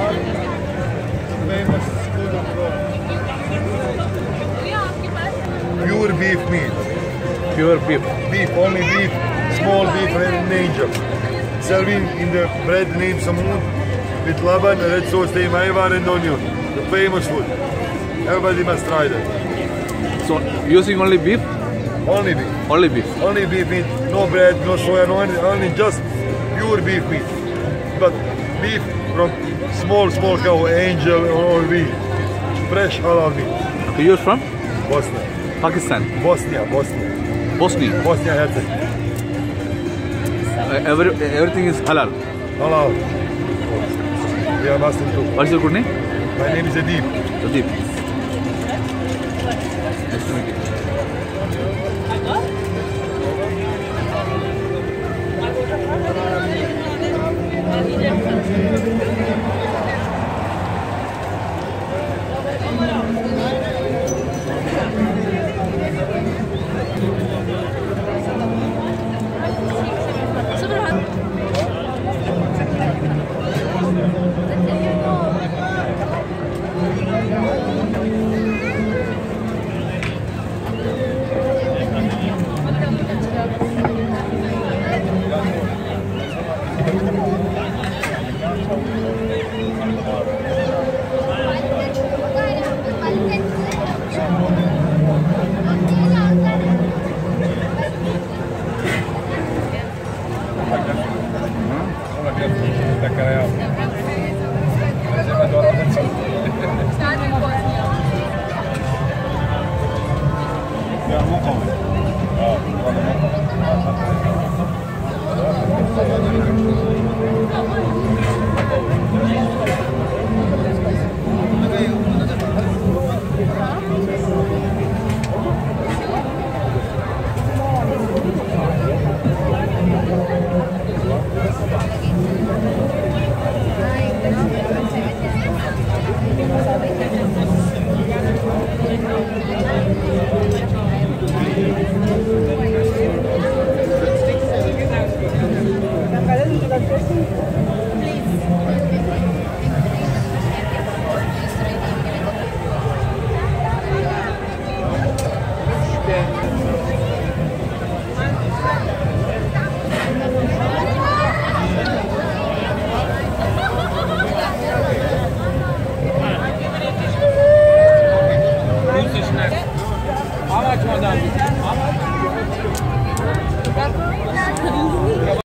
Famous food of Rome. Pure beef meat. Pure beef. Beef, only beef. Small beef and angel. Serving in the bread named samoon with laban, red sauce, ayvar and onion. The famous food. Everybody must try that. So using only beef? Only beef. Only beef. Only beef meat. No bread, no soya, no anything. Only just pure beef meat. But beef from small cow, angel or beef. Fresh halal meat. Okay, you're from? Bosnia. Pakistan. Bosnia. Bosnia. Bosnia Herzegovina. Everything is halal. Halal. We are Muslim too. What's your good name? My name is Adib. Pradeep. Nice to meet you. Acá dentro de la